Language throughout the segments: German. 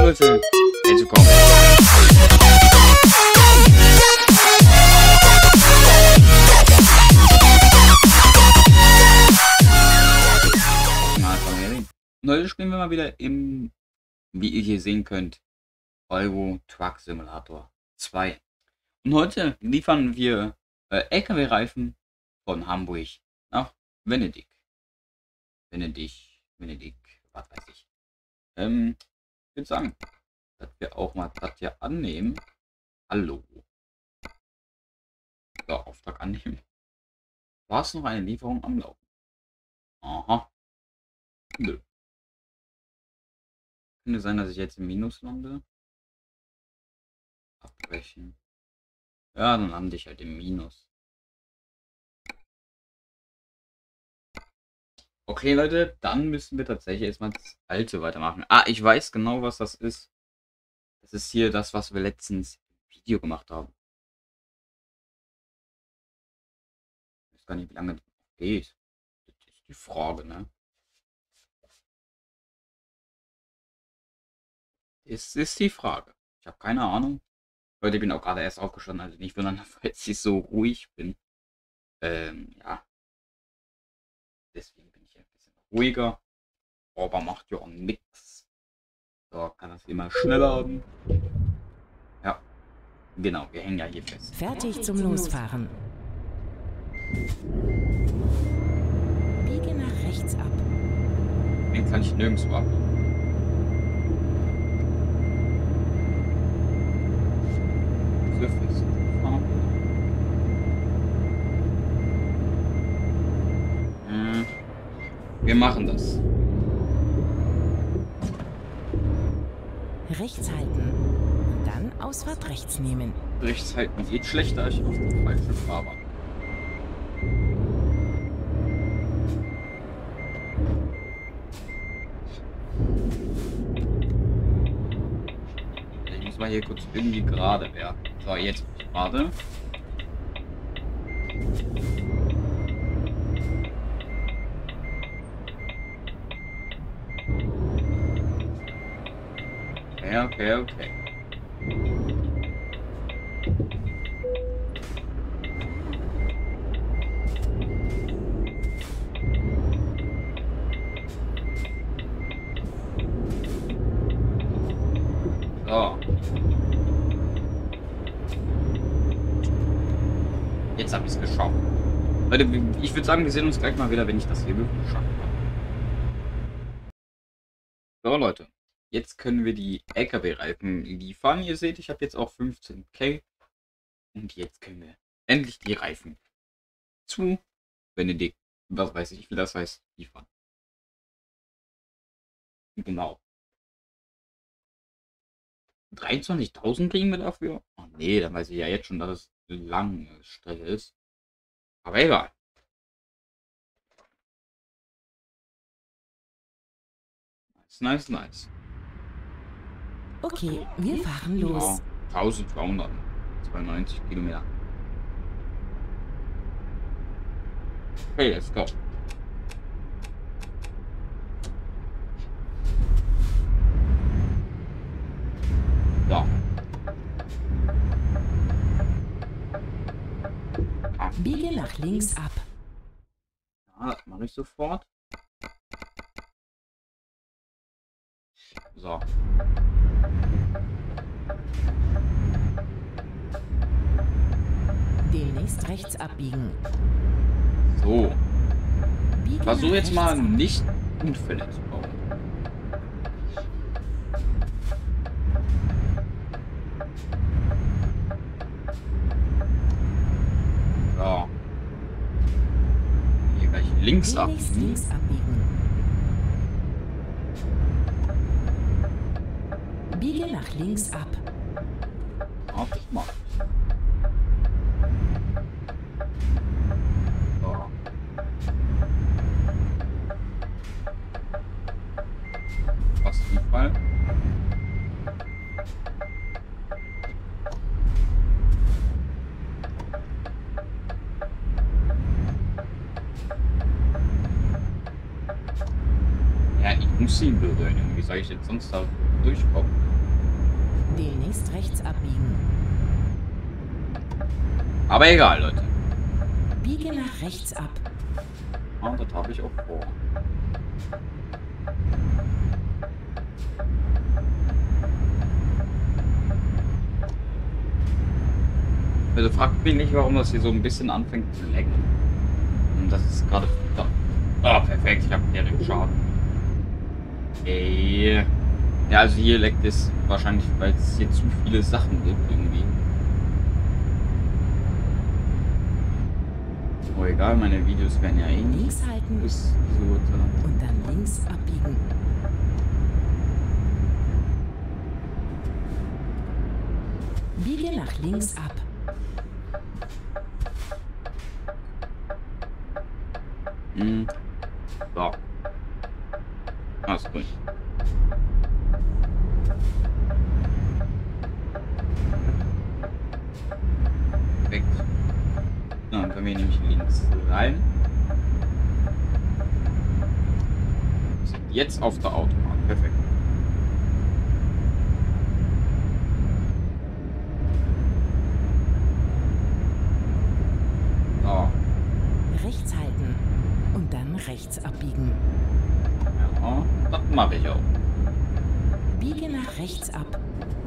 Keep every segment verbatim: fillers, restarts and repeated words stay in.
Leute, herzlich willkommen. Und heute spielen wir mal wieder im, wie ihr hier sehen könnt, Euro Truck Simulator zwei. Und heute liefern wir äh, L K W-Reifen von Hamburg nach Venedig. Venedig, Venedig, was weiß ich. Ähm, ich würde sagen, dass wir auch mal das hier annehmen. Hallo. So, Auftrag annehmen. War es noch eine Lieferung am Laufen? Aha. Nö. Könnte sein, dass ich jetzt im Minus lande. Abbrechen. Ja, dann lande ich halt im Minus. Okay, Leute, dann müssen wir tatsächlich erstmal das alte weitermachen. Ah, ich weiß genau, was das ist. Das ist hier das, was wir letztens im Video gemacht haben. Ich weiß gar nicht, wie lange das geht. Das ist die Frage, ne? Es ist die Frage. Ich habe keine Ahnung. Leute, ich bin auch gerade erst aufgestanden, also nicht wundern, falls ich so ruhig bin. Ähm, ja. Deswegen bin ich ein bisschen ruhiger. Aber macht ja auch nichts. So, kann das immer schneller haben. Ja. Genau, wir hängen ja hier fest. Fertig zum Losfahren. Biege nach rechts ab. Den kann ich nirgendwo abbiegen. Wir machen das. Rechts halten und dann Ausfahrt rechts nehmen. Rechts halten geht schlechter, ich auf die falsche Fahrbahn. Ich muss mal hier kurz irgendwie gerade werden. So, jetzt gerade. Okay, okay, okay. So. Jetzt habe ich es geschafft. Leute, ich würde sagen, wir sehen uns gleich mal wieder, wenn ich das hier wirklich geschafft habe. So, Leute. Jetzt können wir die L K W-Reifen liefern. Ihr seht, ich habe jetzt auch fünfzehn K. Und jetzt können wir endlich die Reifen zu Venedig, was weiß ich, wie das heißt, liefern. Genau. dreiundzwanzigtausend kriegen wir dafür? Oh nee, dann weiß ich ja jetzt schon, dass es eine lange Strecke ist. Aber egal. Nice, nice, nice. Okay, wir fahren los. Ja, eintausendzweihundertzweiundneunzig Kilometer. Okay, let's go. So. Ah. Biege nach links ab. Ja, das mache ich sofort. So. Demnächst rechts abbiegen. So. Biege Versuche nach jetzt mal rechts ab. nicht Unfälle zu bauen. So. Hier gleich links ab. Demnächst links abbiegen. Biege nach links ab. Auf das mal. So. Was für ein Fall? muss ihn berühren. Wie soll ich jetzt sonst da durchkommen? Demnächst rechts abbiegen. Aber egal, Leute. Biege nach rechts ab. Ah, das habe ich auch vor. Also fragt mich nicht, warum das hier so ein bisschen anfängt zu lecken. Und das ist gerade... Ah, perfekt, ich habe direkt Schaden. Ey. Ja, also hier leckt es wahrscheinlich, weil es hier zu viele Sachen gibt irgendwie. Oh, egal, meine Videos werden ja eh nicht Links halten bis so. und dann links abbiegen. Biege nach links ab. Hm. So. Alles gut. Perfekt. Na, dann können wir nämlich links rein. Sind jetzt auf der Autobahn. Perfekt. So. Rechts halten und dann rechts abbiegen. Ja, das mache ich auch. Biege nach rechts ab.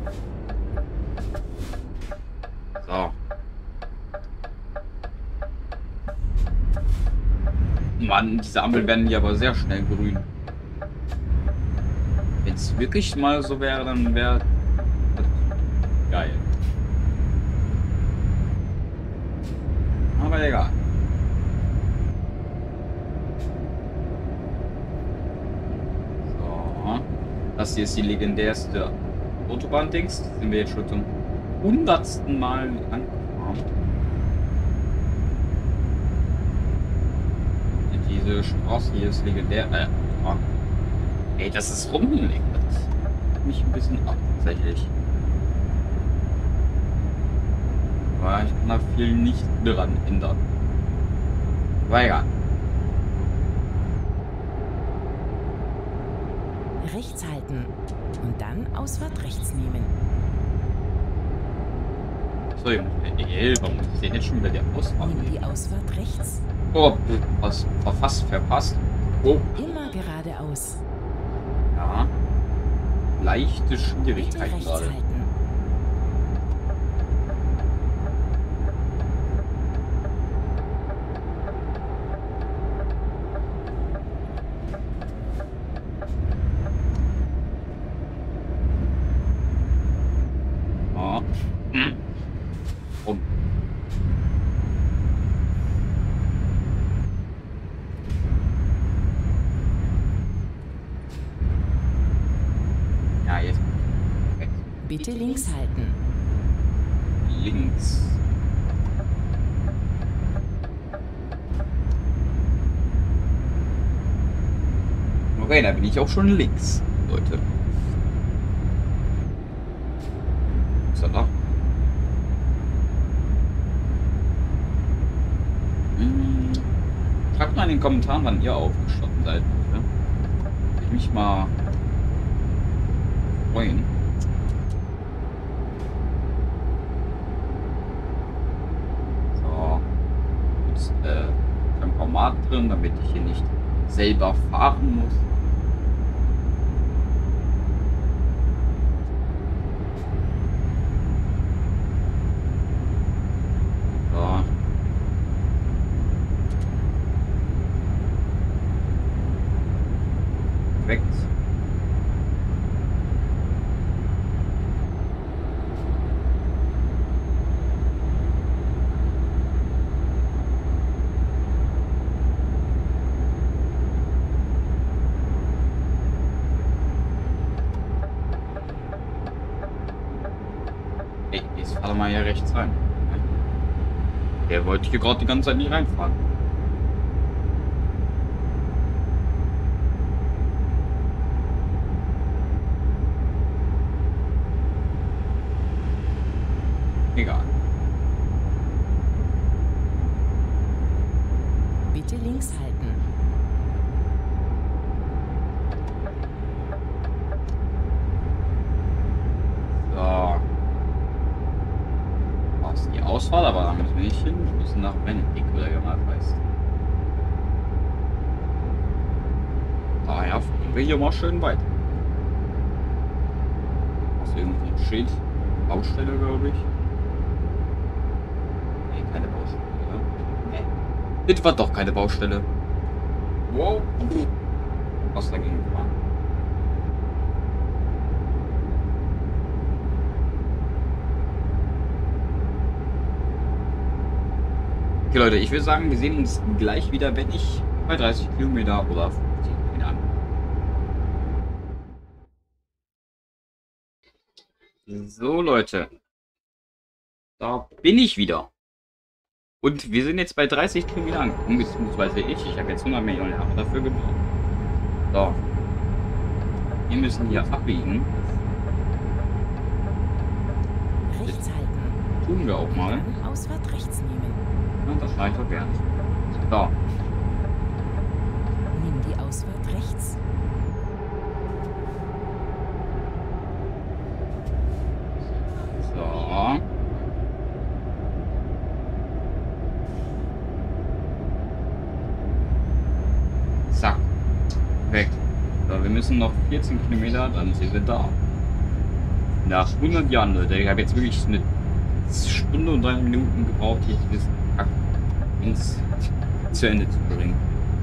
So. Mann, diese Ampeln werden hier aber sehr schnell grün. Wenn es wirklich mal so wäre, dann wäre das geil. Aber egal. So. Das hier ist die legendärste Autobahn-Dings. Sind wir jetzt schon zum hundertsten Mal angefahren. Diese Straße hier ist legendär. Äh, oh. Ey, das ist rumgelegt. Das fuckt mich ein bisschen ab, tatsächlich. Aber ich kann da viel nicht dran ändern. Aber egal. Rechts halten und dann Ausfahrt rechts nehmen. So, ey, warum ist denn jetzt schon wieder der Ausfahrt? Nimm die Ausfahrt rechts. Oh, was war fast verpasst. Oh, Immer geradeaus. ja. Leichte Bitte Schwierigkeit rechts gerade. halten. Ja. Hm. Um. Ja, jetzt. Rechts. Bitte links halten. Links. Okay, da bin ich auch schon links, Leute. Was ist da noch? Hm. Schreibt mal in den Kommentaren, wann ihr aufgestanden seid. Bitte. Würde ich mich mal freuen. So. Jetzt äh, Tempomat drin, damit ich hier nicht selber fahren muss. So. Perfekt. Ey, jetzt fahr doch mal hier rechts rein. Der wollte hier gerade die ganze Zeit nicht reinfahren. Egal. Bitte links halten. So. die Ausfahrt, aber da müssen wir nicht hin. Wir müssen nach Benedikt oder wie man heißt. Daher fahren wir hier mal schön weiter. Was irgendwie ein Schild? Baustelle, glaube ich. Nee, keine Baustelle, oder? Nee. Das war doch keine Baustelle. Wow. Was dagegen war. Okay, Leute, ich würde sagen, wir sehen uns gleich wieder, wenn ich bei dreißig Kilometer oder fünfzig Kilometer an. So, Leute. Da bin ich wieder. Und wir sind jetzt bei dreißig Kilometer angekommen, beziehungsweise ich. Ich habe jetzt hundert Millionen Jahre dafür gebraucht. So. Wir müssen hier abbiegen. Rechts halten. Tun wir auch mal. Dann Ausfahrt rechts nehmen. Ja, das reicht doch gern. So. Nimm die Ausfahrt rechts. So. Zack. Weg. So, wir müssen noch vierzehn Kilometer, dann sind wir da. Nach hundert Jahren, Leute. Ich habe jetzt wirklich eine Stunde und drei Minuten gebraucht, hier dieses Kack ins zu Ende zu bringen.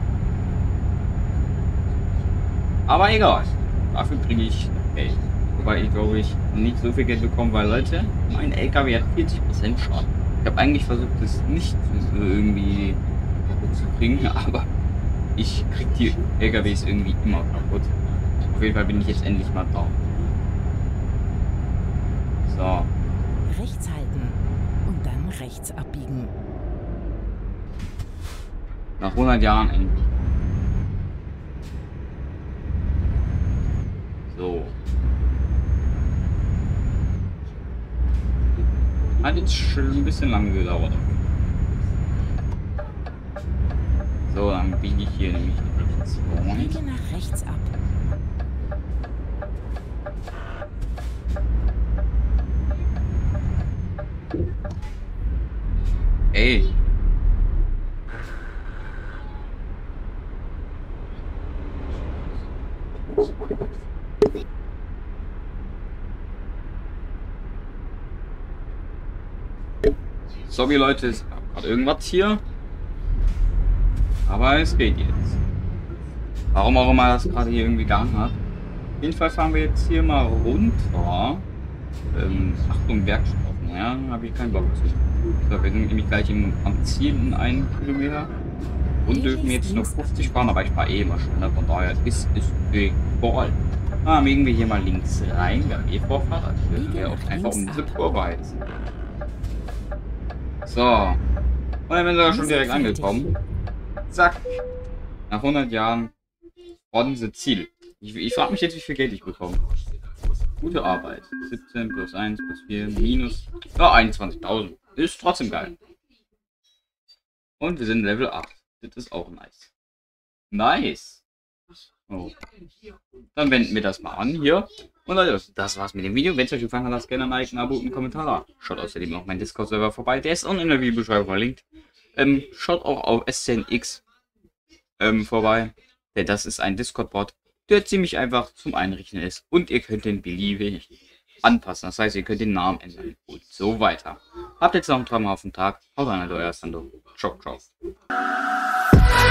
Aber egal. Dafür kriege ich Geld. Wobei ich glaube ich nicht so viel Geld bekomme, weil Leute, mein L K W hat vierzig Prozent Schaden. Ich habe eigentlich versucht, das nicht irgendwie kaputt zu kriegen, aber ich kriege die L K Ws irgendwie immer kaputt. Auf jeden Fall bin ich jetzt endlich mal da. So. Rechts halten und dann rechts abbiegen. Nach hundert Jahren endlich. So. Hat jetzt schon ein bisschen lange gedauert. So, dann biege ich hier nämlich rechts. Biege nach rechts ab. Ey. Sorry Leute, es gab gerade irgendwas hier. Aber es geht jetzt. Warum auch immer das gerade hier irgendwie gegangen hat. Auf jeden Fall fahren wir jetzt hier mal runter. Ähm, Achtung, Werkstoffen, ja, habe ich keinen Bock zu. So, wir sind nämlich gleich im, am Ziel in einen Kilometer. Und dürfen jetzt nur fünfzig fahren, aber ich fahre eh immer schneller, von daher ist es egal. Ah, biegen wir hier mal links rein, wir haben eh Vorfahrt, also dürfen wir auch einfach um diese Kurve heizen. So. Und dann sind wir schon direkt angekommen. Zack. Nach hundert Jahren ordentliches Ziel. Ich, ich frage mich jetzt, wie viel Geld ich bekomme. Gute Arbeit. siebzehn plus eins plus vier minus ja, einundzwanzigtausend. Ist trotzdem geil. Und wir sind Level acht. Das ist auch nice. Nice. Oh. Dann wenden wir das mal an hier. Und Leute, das war's mit dem Video. Wenn es euch gefallen hat, lasst gerne ein Like, ein Abo und einen Kommentar da. Schaut außerdem auch mein Discord-Server vorbei. Der ist unten in der Videobeschreibung verlinkt. Ähm, schaut auch auf S C N X ähm, vorbei. Denn das ist ein Discord-Bot, der ziemlich einfach zum Einrichten ist. Und ihr könnt den beliebig anpassen. Das heißt, ihr könnt den Namen ändern und so weiter. Habt jetzt noch einen traumhaften Tag. Haut rein, euer Sando. Ciao, ciao.